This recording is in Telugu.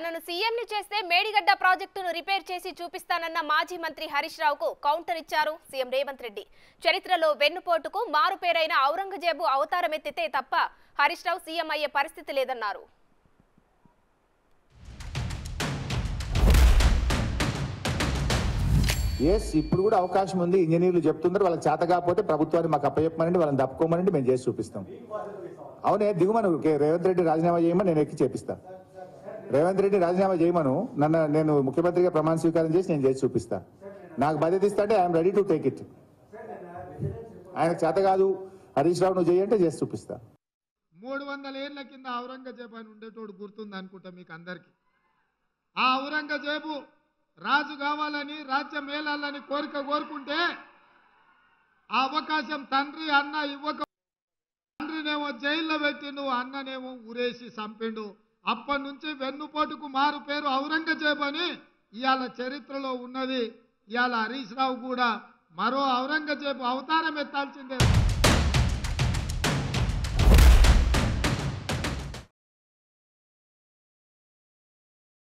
తనను సీఎంని చేస్తే మేడిగడ్డ ప్రాజెక్టును రిపేర్ చేసి చూపిస్తానన్న మాజీ మంత్రి హరీష్ రావుకు కౌంటర్ ఇచ్చారు సీఎం రేవంత్ రెడ్డి. చరిత్రలో వెన్నుపోటుకు మారుపేరైన ఔరంగజేబు అవతారమెత్తితే తప్ప హరీష్ రావు సీఎం అయ్యే పరిస్థితి లేదన్నారు. ఇప్పుడు కూడా అవకాశం ఉంది. ఇంజనీర్లు చెప్తున్నారు వాళ్ళకి చేత కాకపోతే ప్రభుత్వాన్ని మాకు అప్పచెప్పమనండి, వాళ్ళని తప్పుకోమనండి, మేము చేసి చూపిస్తాం. అవునే దిగుమను రేవంత్ రెడ్డి రాజీనామా చేయమని నేను ఎక్కి చేపిస్తాను. రేవంత్ రెడ్డి రాజీనామా చేయమను, నేను ముఖ్యమంత్రిగా ప్రమాణ స్వీకారం చేసి నేను చేసి చూపిస్తాను. నాకు బాధ్యత ఇస్తా అంటే I'm ready to take it. ఆయనకు చేత కాదు హరీష్ రావు నువ్వు చేయంటే చేసి చూపిస్తా. 300 ఏళ్ల కింద ఔరంగజేబు అని ఉండేటోడు గుర్తుంది అనుకుంటా మీకు అందరికి. ఆ ఔరంగజేబు రాజు కావాలని రాజ్యం మేలాలని కోరుకుంటే ఆ అవకాశం తండ్రి అన్న ఇవ్వక తండ్రినేమో జైల్లో పెట్టిండు, అన్ననేమో ఉరేసి చంపిండు. అప్పటి నుంచి వెన్నుపోటుకు మారు పేరు ఔరంగజేబు అని ఇవాళ చరిత్రలో ఉన్నది. ఇవాళ హరీష్ రావు కూడా మరో ఔరంగజేబు అవతారం ఎత్తాల్సిందే.